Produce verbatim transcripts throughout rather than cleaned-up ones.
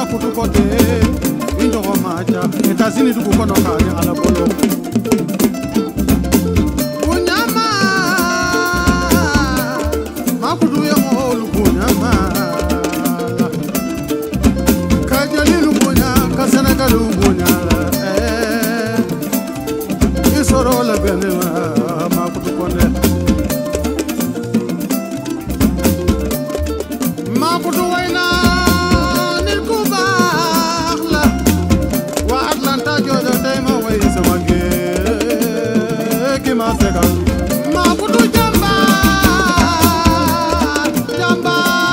makutu kote indogo maja etazini dugu kono kani ala bolo unyama makutu ye molu unyama kajali lubunya kasanaga lubunya eh isoro la benema makutu kote makutu waina makutu jamba jamba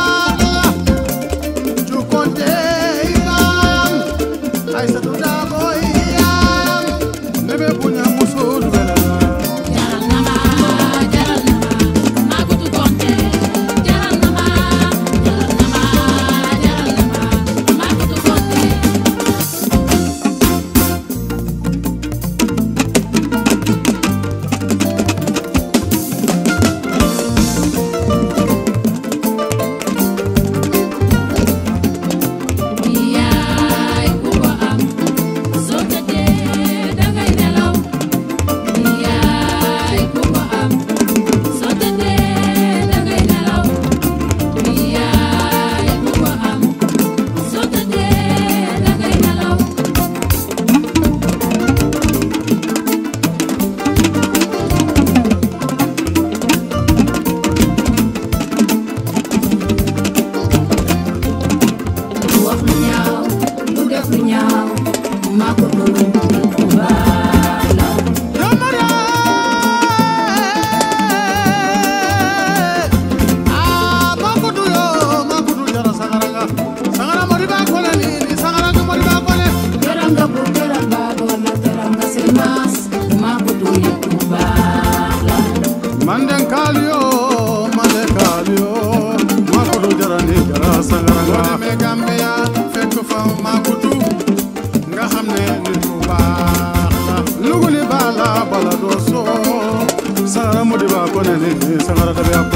jukonde ibam ay sa duda boyam nebe punya musul bela jaral nama jaral nama makutu konde jaral nama jaral nama jaral nama makutu konde Manden kalio, manden kalio, makutu jarani jara sangaranga. Bode me Gambia, fekk fa makutu, nga xamne nit ku baax la. Luguli bala bala do so, sangara modi ba ko ne ni sangara dabe